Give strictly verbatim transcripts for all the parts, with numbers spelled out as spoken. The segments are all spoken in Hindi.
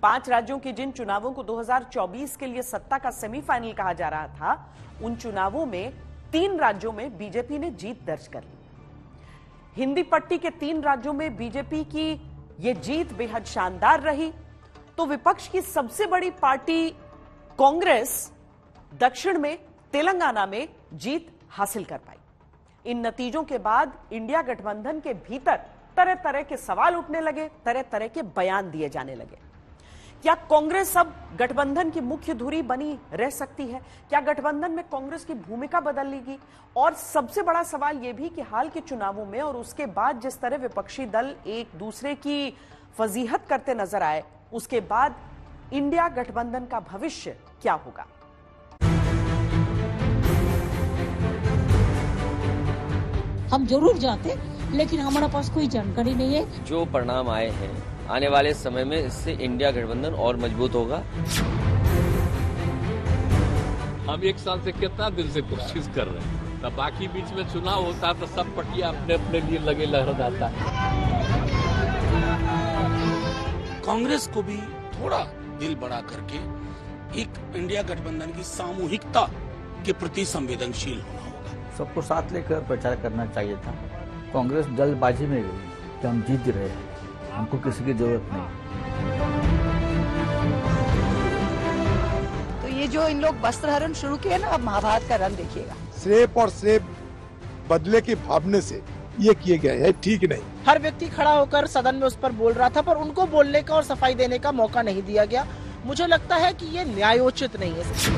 पांच राज्यों के जिन चुनावों को दो हज़ार चौबीस के लिए सत्ता का सेमीफाइनल कहा जा रहा था, उन चुनावों में तीन राज्यों में बीजेपी ने जीत दर्ज कर ली। हिंदी पट्टी के तीन राज्यों में बीजेपी की यह जीत बेहद शानदार रही, तो विपक्ष की सबसे बड़ी पार्टी कांग्रेस दक्षिण में तेलंगाना में जीत हासिल कर पाई। इन नतीजों के बाद इंडिया गठबंधन के भीतर तरह तरह के सवाल उठने लगे, तरह तरह के बयान दिए जाने लगे। क्या कांग्रेस अब गठबंधन की मुख्य धुरी बनी रह सकती है? क्या गठबंधन में कांग्रेस की भूमिका बदल लेगी? और सबसे बड़ा सवाल यह भी कि हाल के चुनावों में और उसके बाद जिस तरह विपक्षी दल एक दूसरे की फजीहत करते नजर आए, उसके बाद इंडिया गठबंधन का भविष्य क्या होगा? हम जरूर जाते, लेकिन हमारे पास कोई जानकारी नहीं है। जो परिणाम आए हैं, आने वाले समय में इससे इंडिया गठबंधन और मजबूत होगा। हम एक साल से कितना दिन से कोशिश कर रहे हैं, तब बाकी बीच में चुनाव होता तो सब पटिया अपने अपने लिए लगे लहराता है। कांग्रेस को भी थोड़ा दिल बड़ा करके एक इंडिया गठबंधन की सामूहिकता के प्रति संवेदनशील होना होगा। सबको साथ लेकर प्रचार करना चाहिए था। कांग्रेस जल्दबाजी में गई कि हम जीत रहे हैं, हमको किसी की जरूरत नहीं। तो ये जो इन लोग वस्त्र हरण शुरू किए ना, अब महाभारत का रंग देखिएगा। श्रेप और श्रेप बदले के भावने से ये किए गए हैं, ठीक नहीं। हर व्यक्ति खड़ा होकर सदन में उस पर बोल रहा था, पर उनको बोलने का और सफाई देने का मौका नहीं दिया गया। मुझे लगता है कि ये न्यायोचित नहीं है।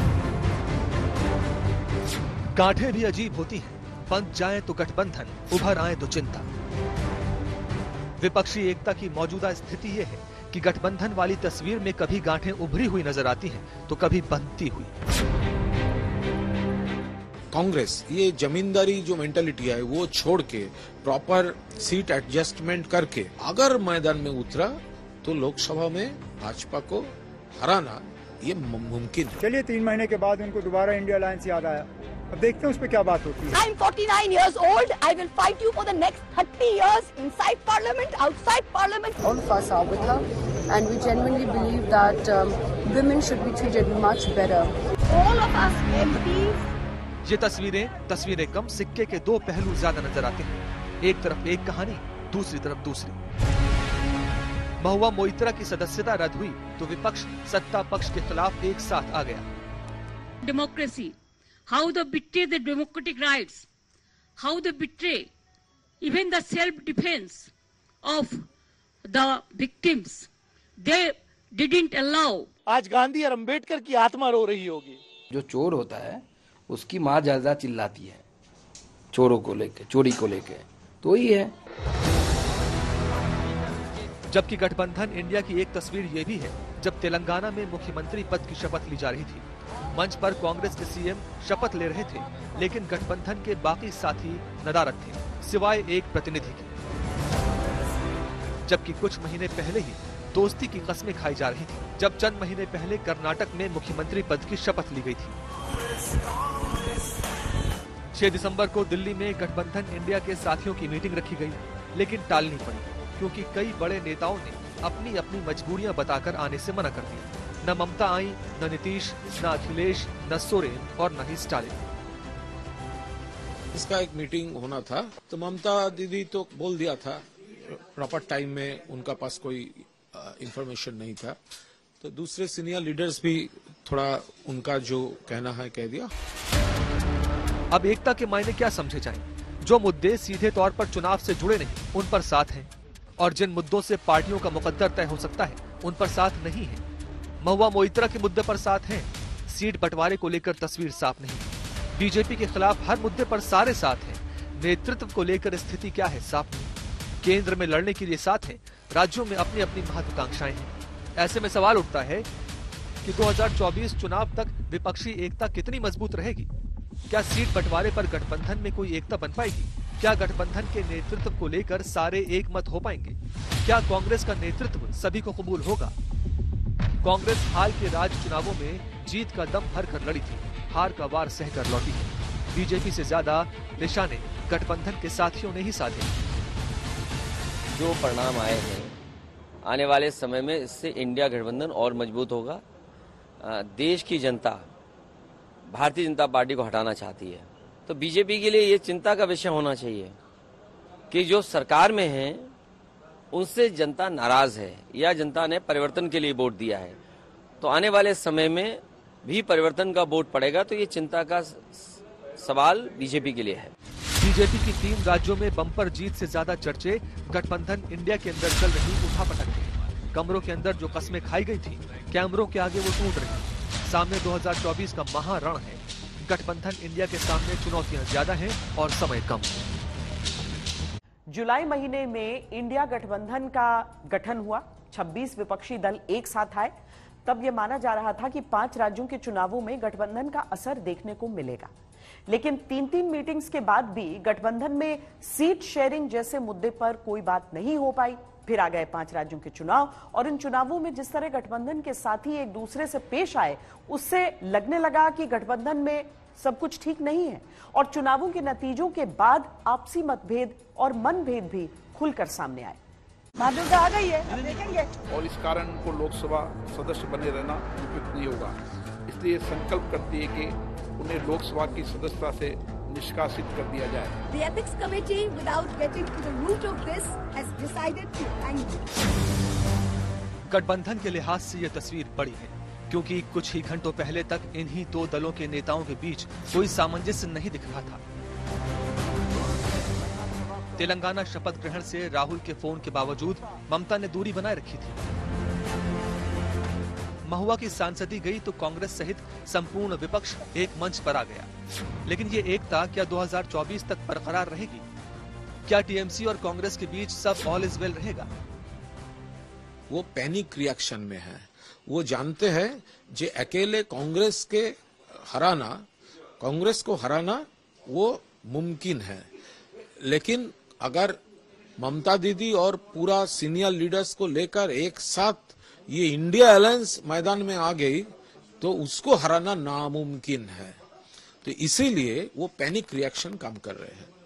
गांठें भी अजीब होती हैं, बंध जाए तो गठबंधन, उभर आए तो चिंता। विपक्षी एकता की मौजूदा स्थिति ये है कि गठबंधन वाली तस्वीर में कभी गांठें उभरी हुई नजर आती हैं, तो कभी बंधती हुई। कांग्रेस ये जमींदारी जो मेंटालिटी है वो छोड़ के प्रॉपर सीट एडजस्टमेंट करके अगर मैदान में उतरा तो लोकसभा में भाजपा को हराना ये मुमकिन है। चलिए तीन महीने के बाद उनको दोबारा इंडिया अलायंस याद आया, अब देखते हैं उस पे क्या बात होती है। I'm forty-nine years old. I will fight you for the next thirty years inside Parliament, outside Parliament. All of us are with her, and we genuinely believe that um, women should be treated much better. All of us M Ps. ये तस्वीरें तस्वीरें कम सिक्के के दो पहलू ज्यादा नजर आते हैं। एक तरफ एक कहानी, दूसरी तरफ दूसरी। महुआ मोइत्रा की सदस्यता रद्द हुई तो विपक्ष सत्ता पक्ष के खिलाफ एक साथ आ गया। Democracy, how they betray the democratic rights, how they betray even the self-defense of the victims. They didn't allow. आज गांधी और अंबेडकर की आत्मा रो रही होगी। जो चोर होता है उसकी माँ ज्यादा चिल्लाती है चोरों को लेके, चोरी को लेके, तो ही है। जबकि गठबंधन इंडिया की एक तस्वीर ये भी है जब तेलंगाना में मुख्यमंत्री पद की शपथ ली जा रही थी। मंच पर कांग्रेस के सीएम शपथ ले रहे थे, लेकिन गठबंधन के बाकी साथी नदारद थे, सिवाय एक प्रतिनिधि के। जबकि कुछ महीने पहले ही दोस्ती की कस्में खाई जा रही थी, जब चंद महीने पहले कर्नाटक में मुख्यमंत्री पद की शपथ ली गई थी। छह दिसंबर को दिल्ली में गठबंधन इंडिया के साथियों की मीटिंग रखी गई, लेकिन टालनी पड़ी क्योंकि कई बड़े नेताओं ने अपनी अपनी मजबूरियां बताकर आने से मना कर दिया। न ममता आई, न नीतीश, न अखिलेश, न सोरेन और न ही स्टालिन। इसका एक मीटिंग होना था तो ममता दीदी तो बोल दिया था, प्रॉपर टाइम में उनका पास कोई इंफॉर्मेशन नहीं था, तो दूसरे सीनियर लीडर्स भी थोड़ा उनका जो कहना है कह दिया। अब एकता के मायने क्या समझे जाएं? जो मुद्दे सीधे तौर पर चुनाव से जुड़े नहीं, उन पर साथ हैं, और जिन मुद्दों से पार्टियों का मुकद्दर तय हो सकता है, उन पर साथ नहीं है। महुआ मोइत्रा के मुद्दे पर साथ हैं, सीट बंटवारे को लेकर तस्वीर साफ नहीं। बीजेपी के खिलाफ हर मुद्दे पर सारे साथ हैं, नेतृत्व को लेकर स्थिति क्या है साफ नहीं। केंद्र में लड़ने के लिए साथ हैं, राज्यों में अपनी अपनी महत्वाकांक्षाएं हैं। ऐसे में सवाल उठता है कि दो हज़ार चौबीस चुनाव तक विपक्षी एकता कितनी मजबूत रहेगी? क्या सीट बंटवारे पर गठबंधन में कोई एकता बन पाएगी? क्या गठबंधन के नेतृत्व को लेकर सारे एक मत हो पाएंगे? क्या कांग्रेस का नेतृत्व सभी को कबूल होगा? कांग्रेस हाल के राज्य चुनावों में जीत का दम भर कर लड़ी थी, हार का वार सहकर लौटी है। बीजेपी से ज्यादा निशाने गठबंधन के साथियों ने ही साधे। जो परिणाम आए हैं, आने वाले समय में इससे इंडिया गठबंधन और मजबूत होगा। देश की जनता भारतीय जनता पार्टी को हटाना चाहती है, तो बीजेपी के लिए ये चिंता का विषय होना चाहिए कि जो सरकार में है उनसे जनता नाराज है या जनता ने परिवर्तन के लिए वोट दिया है, तो आने वाले समय में भी परिवर्तन का वोट पड़ेगा, तो ये चिंता का सवाल बीजेपी के लिए है। बीजेपी की तीन राज्यों में बम्पर जीत से ज्यादा चर्चे गठबंधन इंडिया के अंदर चल रही उठापटक के। कमरों के अंदर जो कस्में खाई गई थी, कैमरों के आगे वो टूट रही। सामने दो हज़ार चौबीस का महारण है। गठबंधन इंडिया के सामने चुनौतियां ज्यादा हैं और समय कम। जुलाई महीने में इंडिया गठबंधन का गठन हुआ। छब्बीस विपक्षी दल एक साथ आए। तब यह माना जा रहा था कि पांच राज्यों के चुनावों में गठबंधन का असर देखने को मिलेगा, लेकिन तीन तीन मीटिंग्स के बाद भी गठबंधन में सीट शेयरिंग जैसे मुद्दे पर कोई बात नहीं हो पाई। फिर आ गए पांच राज्यों के चुनाव और इन चुनावों में जिस तरह गठबंधन के साथी एक दूसरे से पेश आए, उससे लगने लगा कि गठबंधन में सब कुछ ठीक नहीं है और चुनावों के नतीजों के बाद आपसी मतभेद और मनभेद भी खुलकर सामने आए। माधुर्य आ गई है, अब देखेंगे। और इस कारण उनको लोकसभा सदस्य बने रहना उपयुक्त नहीं होगा, इसलिए संकल्प करती है कि उन्हें लोकसभा की सदस्यता से निष्कासित कर दिया जाए। The ethics committee, without getting to the root of this, has decided to hang him. गठबंधन के लिहाज से यह तस्वीर बड़ी है, क्योंकि कुछ ही घंटों पहले तक इन्हीं दो दलों के नेताओं के बीच कोई सामंजस्य नहीं दिख रहा था। तेलंगाना शपथ ग्रहण से राहुल के फोन के बावजूद ममता ने दूरी बनाए रखी थी। महुआ की सांसदी गई तो कांग्रेस सहित संपूर्ण विपक्ष एक मंच पर आ गया। लेकिन ये एकता क्या दो हज़ार चौबीस तक बरकरार रहेगी? क्या टीएमसी और कांग्रेस के बीच सब ऑल इज वेल रहेगा? वो पैनिक रिएक्शन में है। वो जानते हैं जे अकेले कांग्रेस के हराना, कांग्रेस को हराना वो मुमकिन है, लेकिन अगर ममता दीदी और पूरा सीनियर लीडर्स को लेकर एक साथ ये इंडिया अलायंस मैदान में आ गई तो उसको हराना नामुमकिन है। तो इसीलिए वो पैनिक रिएक्शन काम कर रहे हैं।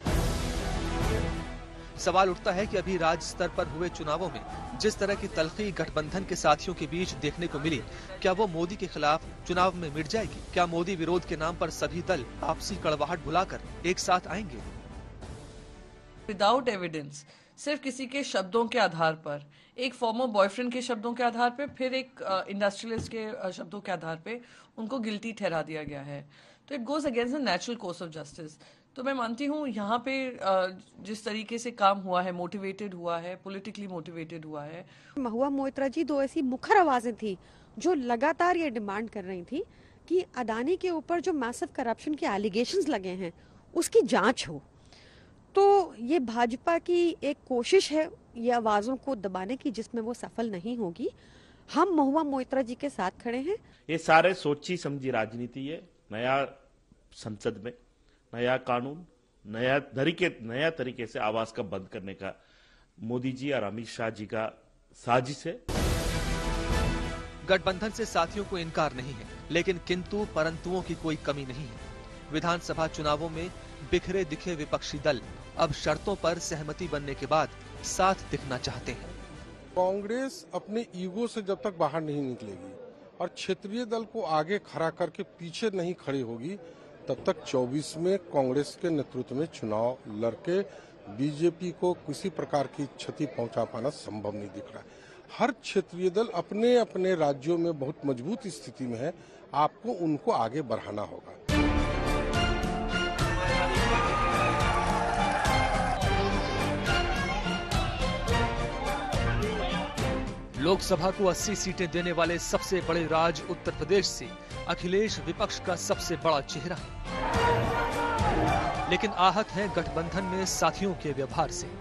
सवाल उठता है कि अभी राज्य स्तर पर हुए चुनावों में जिस तरह की तलखी गठबंधन के साथियों के बीच देखने को मिली, क्या वो मोदी के खिलाफ चुनाव में मिट जाएगी? क्या मोदी विरोध के नाम पर सभी दल आपसी कड़वाहट भुलाकर एक साथ आएंगे? विदाउट एविडेंस, सिर्फ किसी के शब्दों के आधार पर, एक फॉर्मर बॉयफ्रेंड के शब्दों के आधार पे, फिर एक इंडस्ट्रियलिस्ट के uh, शब्दों के आधार पे उनको गिल्टी ठहरा दिया गया है। तो it goes against the natural course of justice. तो मैं मानती हूँ यहाँ पे uh, जिस तरीके से काम हुआ है, मोटिवेटेड हुआ है, पॉलिटिकली मोटिवेटेड हुआ है। महुआ मोइत्रा जी दो ऐसी मुखर आवाजें थी जो लगातार ये डिमांड कर रही थी कि अदानी के ऊपर जो मैसिव करप्शन के एलिगेशंस लगे हैं उसकी जांच हो। तो ये भाजपा की एक कोशिश है ये आवाजों को दबाने की, जिसमें वो सफल नहीं होगी। हम महुआ मोइत्रा जी के साथ खड़े हैं। ये सारे सोची समझी राजनीति है। नया संसद में नया कानून, नया तरीके नया तरीके से आवाज का बंद करने का मोदी जी और अमित शाह जी का साजिश है। गठबंधन से साथियों को इनकार नहीं है, लेकिन किंतु परंतुओं की कोई कमी नहीं है। विधानसभा चुनावों में बिखरे दिखे विपक्षी दल अब शर्तों पर सहमति बनने के बाद साथ दिखना चाहते हैं। कांग्रेस अपने ईगो से जब तक बाहर नहीं निकलेगी और क्षेत्रीय दल को आगे खड़ा करके पीछे नहीं खड़ी होगी, तब तक चौबीस में कांग्रेस के नेतृत्व में चुनाव लड़के बीजेपी को किसी प्रकार की क्षति पहुंचा पाना संभव नहीं दिख रहा है। हर क्षेत्रीय दल अपने अपने राज्यों में बहुत मजबूत स्थिति में है, आपको उनको आगे बढ़ाना होगा। लोकसभा को अस्सी सीटें देने वाले सबसे बड़े राज्य उत्तर प्रदेश से अखिलेश विपक्ष का सबसे बड़ा चेहरा है, लेकिन आहत है गठबंधन में साथियों के व्यवहार से।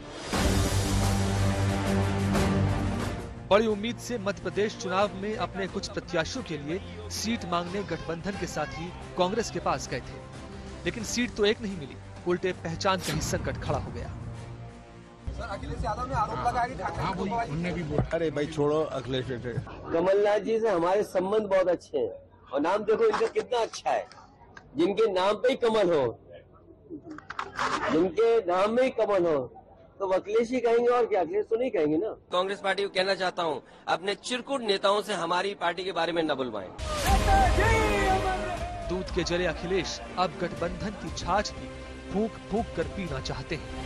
बड़ी उम्मीद से मध्य प्रदेश चुनाव में अपने कुछ प्रत्याशियों के लिए सीट मांगने गठबंधन के साथी कांग्रेस के पास गए थे, लेकिन सीट तो एक नहीं मिली, उल्टे पहचान का ही संकट खड़ा हो गया। अखिलेश यादव ने आरोप लगाया कि ठाकरे को उन्होंने भी बोला। अरे भाई छोड़ो अखिलेश। कमलनाथ जी से हमारे संबंध बहुत अच्छे हैं और नाम देखो इनका कितना अच्छा है। जिनके नाम पे ही कमल हो, जिनके नाम में ही कमल हो, तो अखिलेश ही कहेंगे और क्या, अखिलेश तो नहीं कहेंगे ना। कांग्रेस पार्टी को कहना चाहता हूँ, अपने चिरकुट नेताओं से हमारी पार्टी के बारे में न बुलवाएं। दूध के जले अखिलेश अब गठबंधन की छाछ भी फूंक फूंक कर पीना चाहते हैं।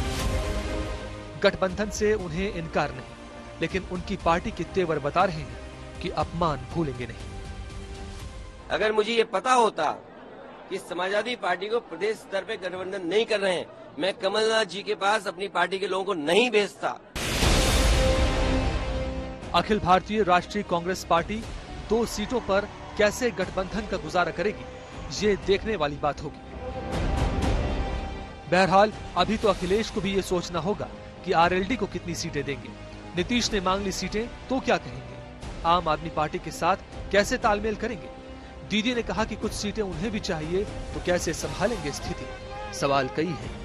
गठबंधन से उन्हें इनकार नहीं, लेकिन उनकी पार्टी के तेवर बता रहे हैं कि अपमान भूलेंगे नहीं। अगर मुझे ये पता होता कि समाजवादी पार्टी को प्रदेश स्तर पे गठबंधन नहीं कर रहे हैं, मैं कमलनाथ जी के पास अपनी पार्टी के लोगों को नहीं भेजता। अखिल भारतीय राष्ट्रीय कांग्रेस पार्टी दो सीटों पर कैसे गठबंधन का गुजारा करेगी, ये देखने वाली बात होगी। बहरहाल अभी तो अखिलेश को भी ये सोचना होगा कि आरएलडी को कितनी सीटें देंगे। नीतीश ने मांग ली सीटें तो क्या कहेंगे, आम आदमी पार्टी के साथ कैसे तालमेल करेंगे। दीदी ने कहा कि कुछ सीटें उन्हें भी चाहिए, तो कैसे संभालेंगे स्थिति, सवाल कई हैं।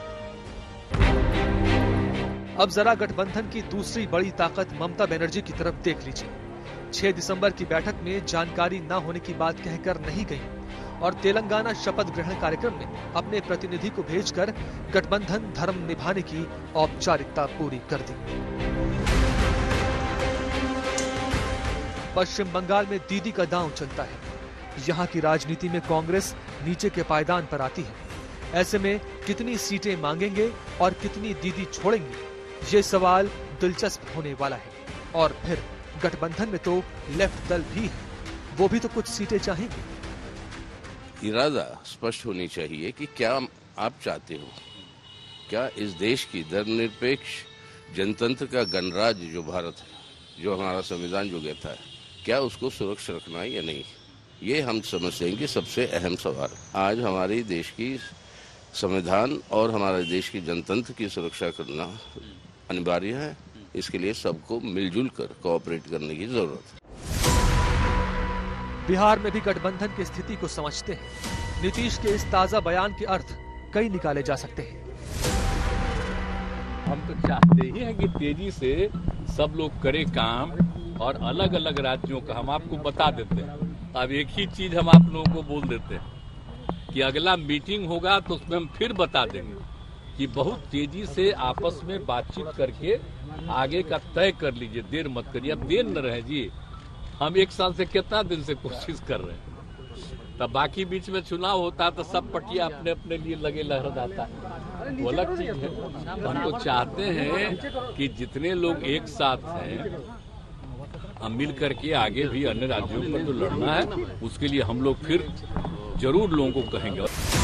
अब जरा गठबंधन की दूसरी बड़ी ताकत ममता बनर्जी की तरफ देख लीजिए। छह दिसंबर की बैठक में जानकारी न होने की बात कहकर नहीं गई और तेलंगाना शपथ ग्रहण कार्यक्रम में अपने प्रतिनिधि को भेजकर गठबंधन धर्म निभाने की औपचारिकता पूरी कर दी। पश्चिम बंगाल में दीदी का दांव चलता है। यहाँ की राजनीति में कांग्रेस नीचे के पायदान पर आती है। ऐसे में कितनी सीटें मांगेंगे और कितनी दीदी छोड़ेंगे, ये सवाल दिलचस्प होने वाला है। और फिर गठबंधन में तो लेफ्ट दल भी है, वो भी तो कुछ सीटें चाहेंगे। इरादा स्पष्ट होनी चाहिए कि क्या आप चाहते हो। क्या इस देश की धर्मनिरपेक्ष जनतंत्र का गणराज्य जो भारत है, जो हमारा संविधान जो कहता है, क्या उसको सुरक्षित रखना है या नहीं, ये हम समझते हैं कि सबसे अहम सवाल। आज हमारे देश की संविधान और हमारे देश की जनतंत्र की सुरक्षा करना अनिवार्य है। इसके लिए सबको मिलजुल कर कोऑपरेट करने की जरूरत है। बिहार में भी गठबंधन की स्थिति को समझते हैं। नीतीश के इस ताजा बयान के अर्थ कई निकाले जा सकते हैं। हम तो चाहते ही हैं कि तेजी से सब लोग करे काम और अलग अलग राज्यों का हम आपको बता देते हैं। अब एक ही चीज हम आप लोगों को बोल देते हैं कि अगला मीटिंग होगा तो उसमें हम फिर बता देंगे कि बहुत तेजी से आपस में बातचीत करके आगे का तय कर लीजिए, देर मत करिए। अब देर न रहे जी, हम एक साल से कितना दिन से कोशिश कर रहे हैं। तब बाकी बीच में चुनाव होता तो सब पटिया अपने अपने लिए लगे लहराता है, वो अलग चीज है। हम तो चाहते हैं कि जितने लोग एक साथ हैं हम मिल करके आगे भी अन्य राज्यों पर जो लड़ना है उसके लिए हम लोग फिर जरूर लोगों को कहेंगे।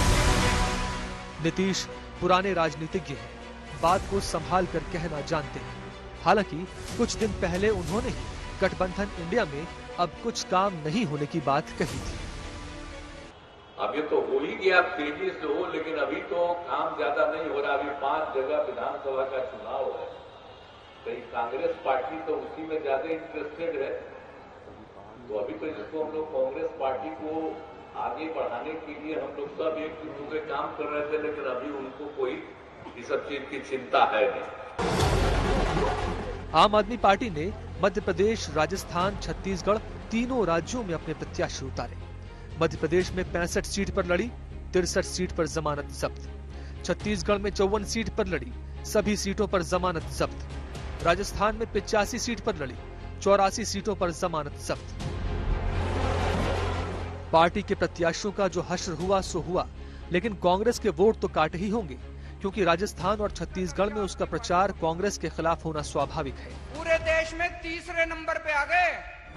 नीतीश पुराने राजनीतिज्ञ हैं, बात को संभाल कर कहना जानते हैं। हालांकि कुछ दिन पहले उन्होंने ही गठबंधन इंडिया में अब कुछ काम नहीं होने की बात कही थी। अभी तो हो ही गया, तेजी से हो, लेकिन अभी तो काम ज्यादा नहीं हो रहा। अभी पांच जगह विधानसभा का चुनाव है, कहीं कांग्रेस पार्टी तो उसी में ज्यादा इंटरेस्टेड है। तो अभी तो जिसको हम लोग कांग्रेस पार्टी को आगे बढ़ाने के लिए हम लोग सब एक दूसरे से काम कर रहे थे, लेकिन अभी उनको कोई इस सब चीज की चिंता है नहीं। आम आदमी पार्टी ने मध्य प्रदेश, राजस्थान, छत्तीसगढ़ तीनों राज्यों में अपने प्रत्याशी उतारे। मध्य प्रदेश में पैंसठ सीट पर लड़ी, तिरसठ सीट पर जमानत जब्त। छत्तीसगढ़ में चौवन सीट पर लड़ी, सभी सीटों पर जमानत जब्त। राजस्थान में पिचासी सीट पर लड़ी, चौरासी सीटों पर जमानत जब्त। पार्टी के प्रत्याशियों का जो हश्र हुआ सो हुआ, लेकिन कांग्रेस के वोट तो काटे ही होंगे, क्योंकि राजस्थान और छत्तीसगढ़ में उसका प्रचार कांग्रेस के खिलाफ होना स्वाभाविक है। पूरे देश में तीसरे नंबर पे आ गए।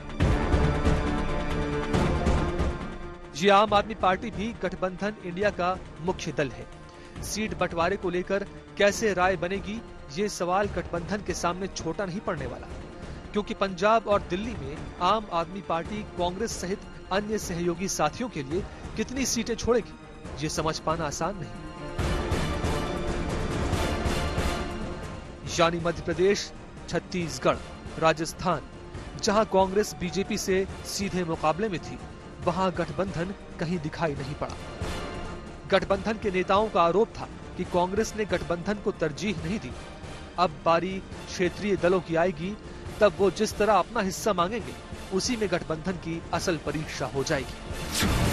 ये आम आदमी पार्टी भी गठबंधन इंडिया का मुख्य दल है। सीट बंटवारे को लेकर कैसे राय बनेगी, ये सवाल गठबंधन के सामने छोटा नहीं पड़ने वाला, क्योंकि पंजाब और दिल्ली में आम आदमी पार्टी कांग्रेस सहित अन्य सहयोगी साथियों के लिए कितनी सीटें छोड़ेगी, ये समझ पाना आसान नहीं। यानी मध्य प्रदेश, छत्तीसगढ़, राजस्थान, जहां कांग्रेस बीजेपी से सीधे मुकाबले में थी, वहां गठबंधन कहीं दिखाई नहीं पड़ा। गठबंधन के नेताओं का आरोप था कि कांग्रेस ने गठबंधन को तरजीह नहीं दी। अब बारी क्षेत्रीय दलों की आएगी, तब वो जिस तरह अपना हिस्सा मांगेंगे, उसी में गठबंधन की असल परीक्षा हो जाएगी।